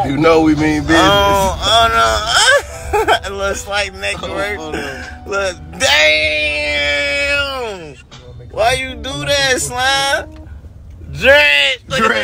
You know we mean business. Oh no. A little slight neck work. Look, damn. Why you do that, Slime? Drink.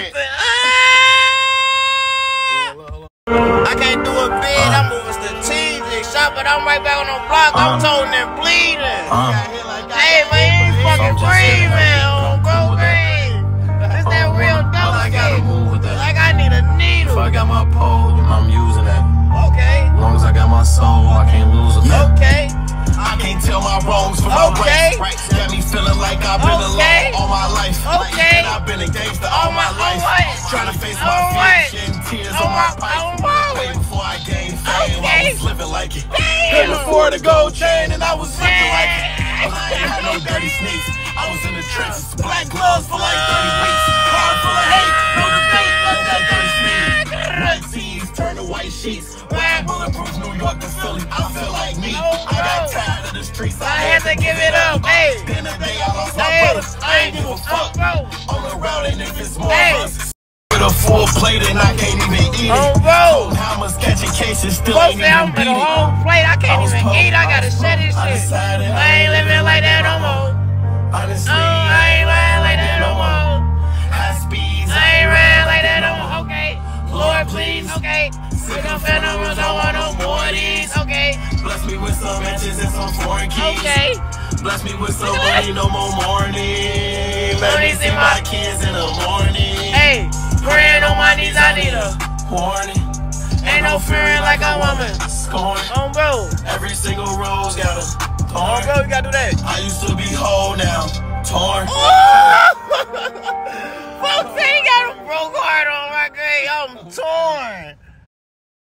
I can't do a bid. I'm moving strategic. Shot, but I'm right back on the block. I'm toting and bleeding. Hey, man, you ain't fucking breathing. Bro, green. This that real dope. I gotta move with that. Like I need a needle. If I got my pole, I'm using that. Okay. As long as I got my soul, I can't lose a thing. Okay. I can't tell my wrongs from my rights. Got me feeling like I've been alone all my life. Okay. And I've been a gangster all my life. Trying to face my fears, shedding tears on my pipe. Way before I gained fame, I was living like it. Couldn't afford a gold chain and I was looking like it. But I ain't had no dirty sneaks. I was in the trenches, black gloves for like 30 weeks. Hard full of hate, no debate like that dirty sneak. Red tees turn to white sheets. Bulletproof New York to Philly, I feel like me. I got tired of the streets, I had to give it up. Hey. Then the day I lost my brothers, I ain't give a fuck. On the route and if it's more of us. With a full plate and I can't even eat it. Bro. Hammers catching cases, still Folks ain't say I'm even with a beat it. whole plate. I can't even eat. I gotta shut this shit. I ain't living like that no more. Honestly, I ain't riding like that no more. High speeds, I ain't riding like that no more. Okay. Lord, please. Okay. Pick up numbers, I want no more of these. Okay. bless me with some matches and some foreign keys. Okay. Bless me with some money, no more mourning. Let me see my kids in the morning. Hey, praying on my knees, I need a warning. Ain't no fearing like a woman. Scorn. Oh, bro. Every single rose got a Oh, thorn. bro, you gotta do that. I used to be whole, now torn. Folks say he got a broke